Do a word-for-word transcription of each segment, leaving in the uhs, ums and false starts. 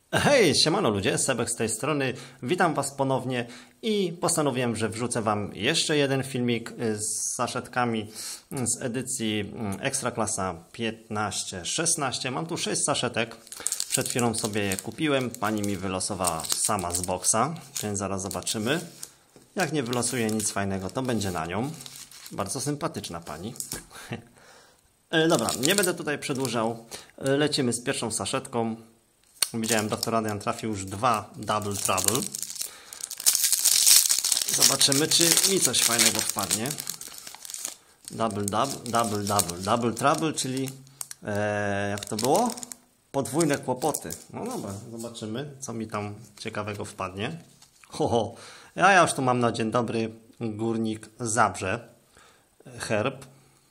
Hej, siemano ludzie, Sebek z tej strony, witam was ponownie i postanowiłem, że wrzucę wam jeszcze jeden filmik z saszetkami z edycji Ekstraklasa piętnaście szesnaście. Mam tu sześć saszetek, przed chwilą sobie je kupiłem, pani mi wylosowała sama z boksa, więc zaraz zobaczymy. Jak nie wylosuje nic fajnego, to będzie na nią. Bardzo sympatyczna pani. Dobra, nie będę tutaj przedłużał, lecimy z pierwszą saszetką. Widziałem, doktor Adrian trafił już dwa Double Trouble. Zobaczymy, czy mi coś fajnego wpadnie. Double, double, double, double, double Trouble, czyli e, jak to było? Podwójne kłopoty. No dobra, zobaczymy, co mi tam ciekawego wpadnie. Ho, ho. Ja, ja już tu mam na dzień dobry Górnik Zabrze. Herb.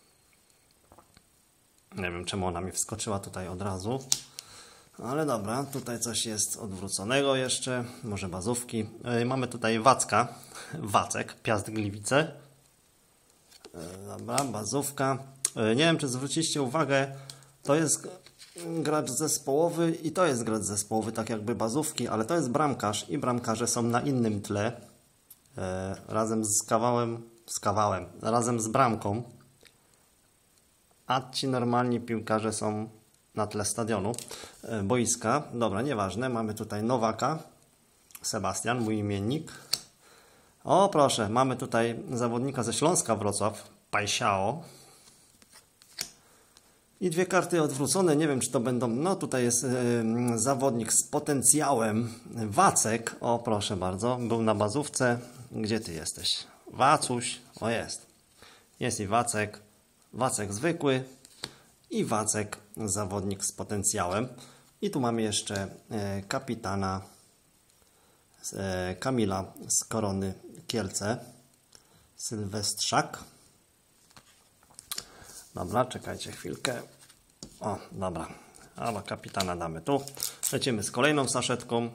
Nie wiem, czemu ona mi wskoczyła tutaj od razu. Ale dobra, tutaj coś jest odwróconego jeszcze, może bazówki. Mamy tutaj Wacka, Wacek, Piast Gliwice. Dobra, bazówka. Nie wiem, czy zwróciliście uwagę, to jest gracz zespołowy i to jest gracz zespołowy, tak jakby bazówki, ale to jest bramkarz i bramkarze są na innym tle. Razem z kawałem, z kawałem, razem z bramką. A ci normalni piłkarze są na tle stadionu, boiska. Dobra, nieważne. Mamy tutaj Nowaka, Sebastian, mój imiennik. O, proszę, mamy tutaj zawodnika ze Śląska Wrocław, Pajsiao. I dwie karty odwrócone. Nie wiem, czy to będą... No, tutaj jest yy, zawodnik z potencjałem. Wacek. O, proszę bardzo. Był na bazówce. Gdzie ty jesteś? Wacuś. O, jest. Jest i Wacek. Wacek zwykły. I Wacek, zawodnik z potencjałem. I tu mamy jeszcze e, kapitana e, Kamila z Korony Kielce. Sylwestrzak. Dobra, czekajcie chwilkę. O, dobra. Dobra, kapitana damy tu. Lecimy z kolejną saszetką.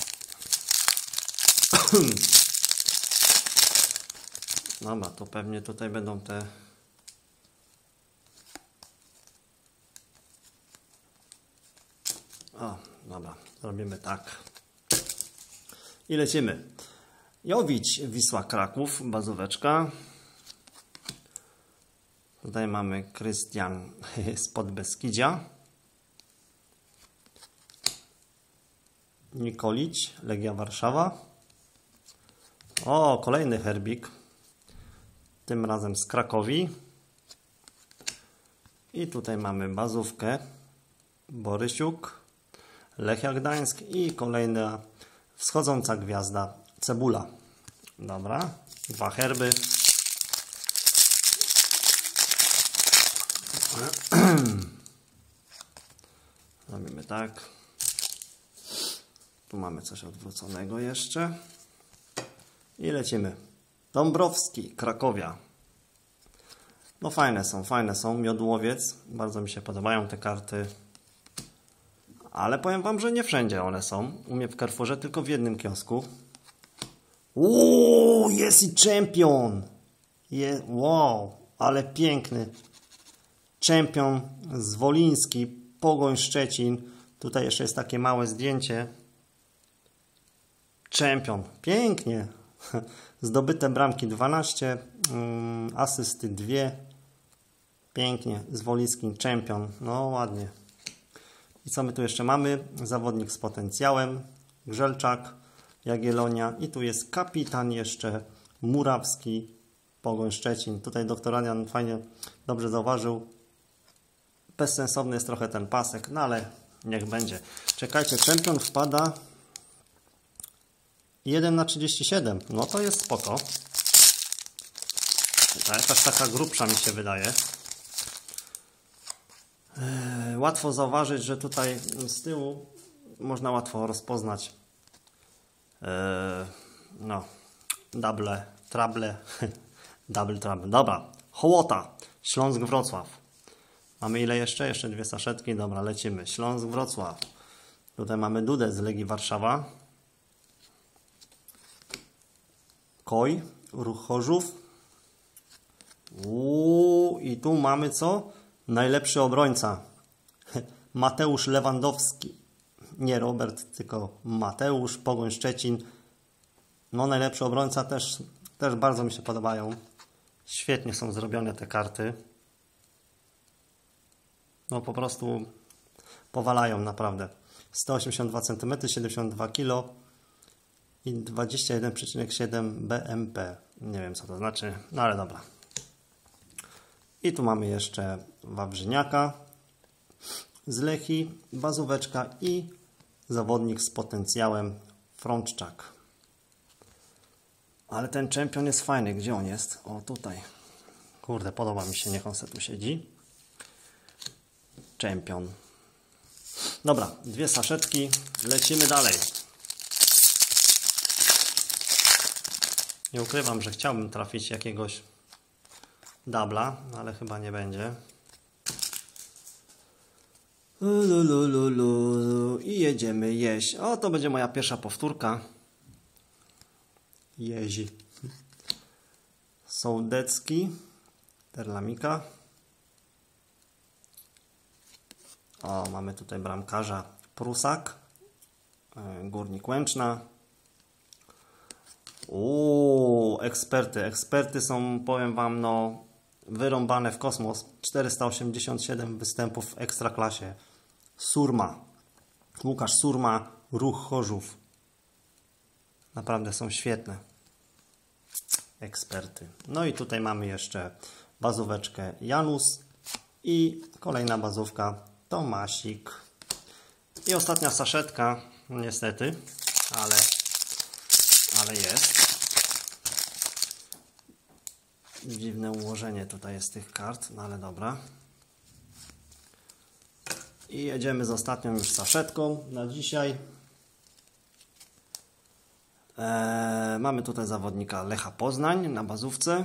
Dobra, to pewnie tutaj będą te... O, dobra, zrobimy tak. I lecimy. Jowić, Wisła Kraków, bazóweczka. Tutaj mamy Krystian z Podbeskidzia. Nikolić, Legia Warszawa. O, kolejny herbik. Tym razem z Krakowi. I tutaj mamy bazówkę. Borysiuk. Lechia Gdańsk i kolejna wschodząca gwiazda Cebula. Dobra, dwa herby. Robimy tak. Tu mamy coś odwróconego jeszcze. I lecimy. Dąbrowski, Krakowia. No fajne są, fajne są. Miodłowiec. Bardzo mi się podobają te karty. Ale powiem wam, że nie wszędzie one są. U mnie w Carrefourze, tylko w jednym kiosku. Uuu, jest i czempion! Je, wow, ale piękny. Czempion z Woliński, Pogoń Szczecin. Tutaj jeszcze jest takie małe zdjęcie. Czempion, pięknie. Zdobyte bramki dwanaście, um, asysty dwie. Pięknie, z Wolińskim czempion. No ładnie. I co my tu jeszcze mamy? Zawodnik z potencjałem, Grzelczak, Jagiellonia i tu jest kapitan jeszcze Murawski, Pogoń Szczecin. Tutaj doktor Adrian fajnie, dobrze zauważył. Bezsensowny jest trochę ten pasek, no ale niech będzie. Czekajcie, czempion wpada jeden na trzydzieści siedem. No to jest spoko. Ta jakaś taka grubsza mi się wydaje. Łatwo zauważyć, że tutaj z tyłu można łatwo rozpoznać yy, no, double, trouble, double trouble. Dobra, Hołota, Śląsk Wrocław. Mamy ile jeszcze? Jeszcze dwie saszetki. Dobra, lecimy. Śląsk Wrocław. Tutaj mamy Dudę z Legii Warszawa. Koj, Ruch Chorzów. Uuu, i tu mamy co? Najlepszy obrońca. Mateusz Lewandowski. nie Robert, tylko Mateusz, Pogoń Szczecin. No najlepszy obrońca też, też bardzo mi się podobają. Świetnie są zrobione te karty. No po prostu powalają naprawdę. sto osiemdziesiąt dwa centymetry, siedemdziesiąt dwa kilo i dwadzieścia jeden przecinek siedem B M P. Nie wiem co to znaczy, no ale dobra. I tu mamy jeszcze Wawrzyniaka z Lechii, bazóweczka i zawodnik z potencjałem Frączczak. Ale ten czempion jest fajny. Gdzie on jest? O, tutaj. Kurde, podoba mi się, niech on se tu siedzi. Czempion. Dobra, dwie saszetki. Lecimy dalej. Nie ukrywam, że chciałbym trafić jakiegoś dubla, ale chyba nie będzie. Ulululu. I jedziemy jeść. O, to będzie moja pierwsza powtórka. Jezi. Sołdecki. Terlamika. O, mamy tutaj bramkarza Prusak. Górnik Łęczna. Uuu, eksperty. Eksperty są, powiem wam, no wyrąbane w kosmos. czterysta osiemdziesiąt siedem występów w Ekstraklasie. Surma. Łukasz Surma, Ruch Chorzów. Naprawdę są świetne. Eksperty. No i tutaj mamy jeszcze bazóweczkę Janus i kolejna bazówka Tomasik. I ostatnia saszetka, niestety, ale, ale jest. Dziwne ułożenie tutaj jest tych kart, no ale dobra. I jedziemy z ostatnią już saszetką na dzisiaj. Eee, mamy tutaj zawodnika Lecha Poznań na bazówce.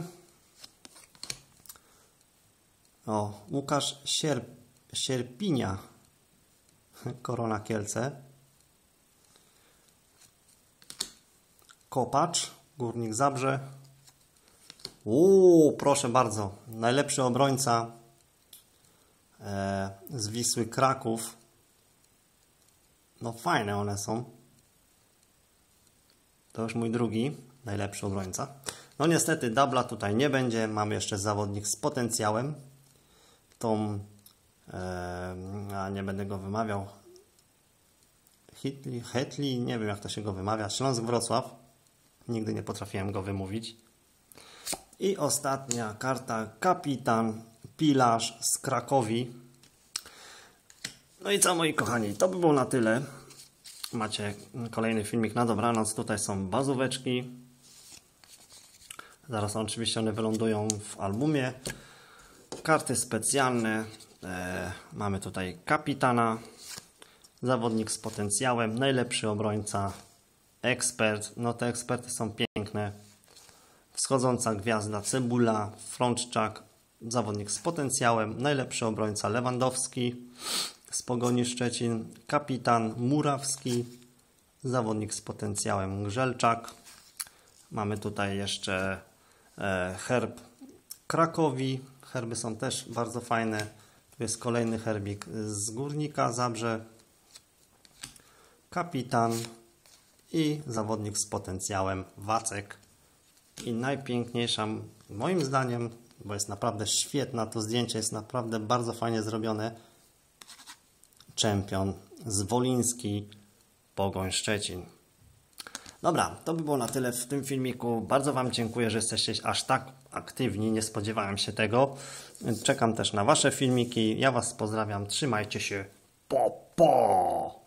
O, Łukasz Sierp Sierpinia. Korona Kielce. Kopacz, Górnik Zabrze. Uuu, proszę bardzo. Najlepszy obrońca e, z Wisły Kraków. No fajne one są. To już mój drugi najlepszy obrońca. No niestety dubla tutaj nie będzie. Mamy jeszcze zawodnik z potencjałem. Tą, e, a nie będę go wymawiał. Hitli, Hetli, nie wiem jak to się go wymawia. Śląsk Wrocław. Nigdy nie potrafiłem go wymówić. I ostatnia karta, kapitan Pilarz z Krakowi. No i co, moi kochani, to by było na tyle. Macie kolejny filmik na dobranoc. Tutaj są bazóweczki. Zaraz oczywiście one wylądują w albumie. Karty specjalne. E, mamy tutaj kapitana. Zawodnik z potencjałem. Najlepszy obrońca. Ekspert. No te eksperty są piękne. Wschodząca gwiazda Cebula. Frączczak. Zawodnik z potencjałem. Najlepszy obrońca Lewandowski z Pogoni Szczecin. Kapitan Murawski. Zawodnik z potencjałem Grzelczak. Mamy tutaj jeszcze e, herb Krakowi. Herby są też bardzo fajne. Tu jest kolejny herbik z Górnika Zabrze. Kapitan i zawodnik z potencjałem Wacek. I najpiękniejsza moim zdaniem, bo jest naprawdę świetna, to zdjęcie jest naprawdę bardzo fajnie zrobione. Czempion z Woliński, Pogoń Szczecin. Dobra, to by było na tyle w tym filmiku. Bardzo wam dziękuję, że jesteście aż tak aktywni. Nie spodziewałem się tego. Czekam też na wasze filmiki. Ja was pozdrawiam. Trzymajcie się. Po, po!